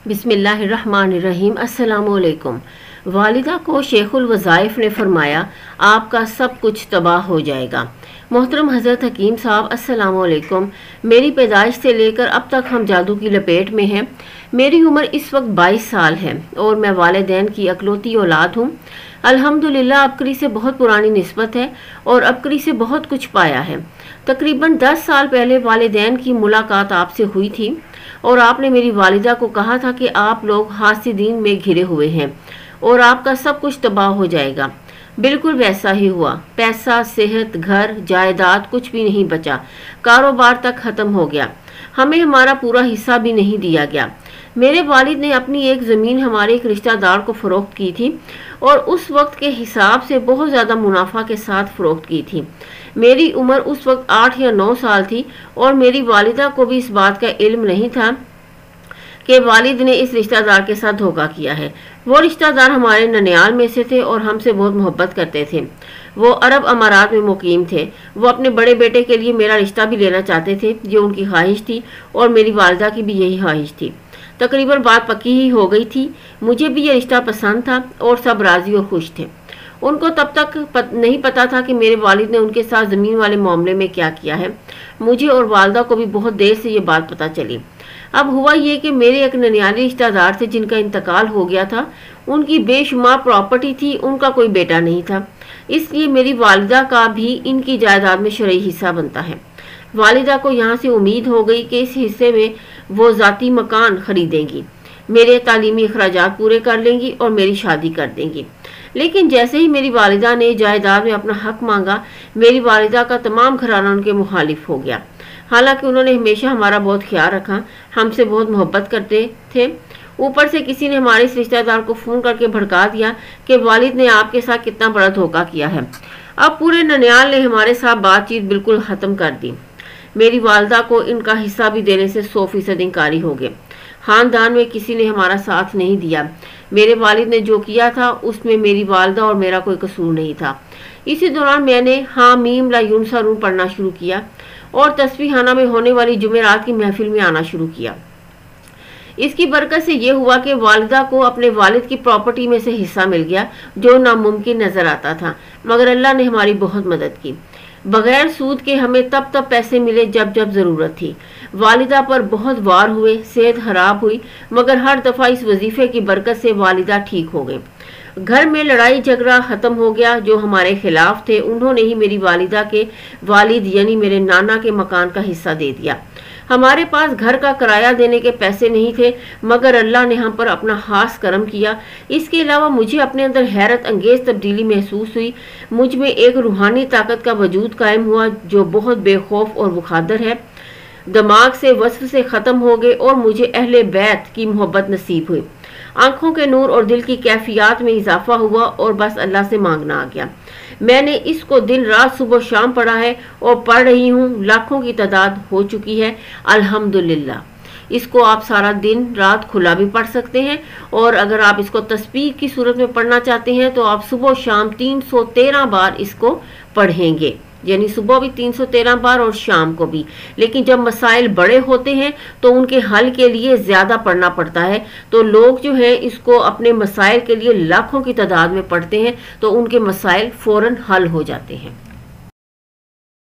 بسم اللہ الرحمن الرحیم۔ السلام علیکم۔ والدہ کو شیخ الوظائف نے فرمایا آپ کا سب کچھ تباہ ہو جائے گا۔ محترم حضرت حکیم صاحب السلام علیکم۔ میری پیدائش سے لے کر اب تک ہم جادو کی لپیٹ میں ہیں۔ میری عمر اس وقت 22 سال ہے اور میں والدین کی اکلوتی اولاد ہوں۔ الحمدللہ ابکری سے بہت پرانی نسبت ہے اور ابکری سے بہت کچھ پایا ہے۔ تقریباً 10 سال پہلے والدین کی ملاقات آپ سے ہوئی تھی اور آپ نے میری والدہ کو کہا تھا کہ آپ لوگ حاسدین میں گھرے ہوئے ہیں اور آپ کا سب کچھ تباہ ہو جائے گا۔ بالکل ویسا ہی ہوا۔ پیسہ، صحت، گھر، جائیداد کچھ بھی نہیں بچا۔ کاروبار تک ختم ہو گیا۔ ہمیں ہمارا پورا حصہ بھی نہیں دیا گیا۔ میرے والد نے اپنی ایک زمین ہمارے ایک رشتہ دار کو فروخت کی تھی اور اس وقت کے حساب سے بہت زیادہ منافع کے ساتھ فروخت کی تھی۔ میری عمر اس وقت 8 یا 9 سال تھی اور میری والدہ کو بھی اس بات کا علم نہیں تھا کہ والد نے اس رشتہ دار کے ساتھ دھوکہ کیا ہے۔ وہ رشتہ دار ہمارے ننیال میں سے تھے اور ہم سے بہت محبت کرتے تھے۔ وہ عرب امارات میں مقیم تھے۔ وہ اپنے بڑے بیٹے کے لیے میرا رشتہ بھی لینا چاہتے تھے، جو ان کی خواہش تھی اور میری والدہ کی بھی یہی خواہش تھی۔ تقریباً بات پکی ہی ہو گئی تھی۔ مجھے بھی یہ رشتہ پسند تھا اور سب راضی اور خوش تھے۔ ان کو تب تک نہیں پتا تھا کہ میرے والد نے ان کے ساتھ زمین والے معاملے میں کیا کیا ہے۔ مجھے اور والدہ کو بھی بہت دیر سے یہ بات پتا چلی۔ اب ہوا یہ کہ میرے ایک ننیالی رشتہ دار تھے جن کا انتقال ہو گیا تھا۔ ان کی بے شمار پراپرٹی تھی، ان کا کوئی بیٹا نہیں تھا، اس لیے میری والدہ کا بھی ان کی جائیداد میں شرعی حصہ بنتا ہے۔ والدہ کو یہاں سے امید ہو گئی کہ اس حصے میں وہ ذاتی مکان خریدیں گی، میرے تعلیمی اخراجات پورے کر لیں گی اور میری شادی کر دیں گی۔ لیکن جیسے ہی میری والدہ نے جائیداد میں اپنا حق مانگا، میری والدہ کا تمام گھرانہ ان کے مخالف ہو گیا۔ حالانکہ انہوں نے ہمیشہ ہمارا بہت خیال رکھا، ہم سے بہت محبت کرتے تھے۔ اوپر سے کسی نے ہمارے اس رشتہ دار کو فون کر کے بھڑکا دیا کہ والد نے آپ کے ساتھ کتنا بڑا دھوکہ کیا ہے۔ اب پورے ننیال نے ہمارے ساتھ بات چیت بالکل ختم کر دی۔ میری والدہ کو ان کا حصہ بھی دینے سے 100% انکاری ہو گئے۔ خاندان میں کسی نے ہمارا ساتھ نہیں دیا۔ میرے والد نے جو کیا تھا اس میں میری والدہ اور میرا کوئی قصور نہیں تھا۔ اسی دوران میں نے حامیم لا ینصرون پڑھنا شروع کیا اور تسبیح خانہ میں ہونے والی جمعرات کی محفل میں آنا شروع کیا۔ اس کی برکت سے یہ ہوا کہ والدہ کو اپنے والد کی پراپرٹی میں سے حصہ مل گیا، جو ناممکن نظر آتا تھا، مگر اللہ نے ہماری بہت مدد کی۔ بغیر سود کے ہمیں تب پیسے ملے جب ضرورت تھی۔ والدہ پر بہت وار ہوئے، صحت خراب ہوئی، مگر ہر دفعہ اس وظیفے کی برکت سے والدہ ٹھیک ہو گئے۔ گھر میں لڑائی جھگڑا ختم ہو گیا۔ جو ہمارے خلاف تھے انہوں نے ہی میری والدہ کے والد یعنی میرے نانا کے مکان کا حصہ دے دیا۔ ہمارے پاس گھر کا کرایہ دینے کے پیسے نہیں تھے، مگر اللہ نے ہم پر اپنا خاص کرم کیا۔ اس کے علاوہ مجھے اپنے اندر حیرت انگیز تبدیلی محسوس ہوئی۔ مجھ میں ایک روحانی طاقت کا وجود قائم ہوا جو بہت بے خوف اور مخادر ہے۔ دماغ سے وسوسے ختم ہو گئے اور مجھے اہل بیت کی محبت نصیب ہوئی۔ آنکھوں کے نور اور دل کی کیفیات میں اضافہ ہوا اور بس اللہ سے مانگنا آ گیا۔ میں نے اس کو دن رات صبح و شام پڑھا ہے اور پڑھ رہی ہوں۔ لاکھوں کی تعداد ہو چکی ہے الحمدللہ۔ اس کو آپ سارا دن رات کھلا بھی پڑھ سکتے ہیں اور اگر آپ اس کو تسبیح کی صورت میں پڑھنا چاہتے ہیں تو آپ صبح و شام 313 بار اس کو پڑھیں گے، یعنی صبح بھی 313 بار اور شام کو بھی۔ لیکن جب مسائل بڑے ہوتے ہیں تو ان کے حل کے لیے زیادہ پڑھنا پڑتا ہے، تو لوگ جو ہیں اس کو اپنے مسائل کے لیے لاکھوں کی تعداد میں پڑھتے ہیں تو ان کے مسائل فوراً حل ہو جاتے ہیں۔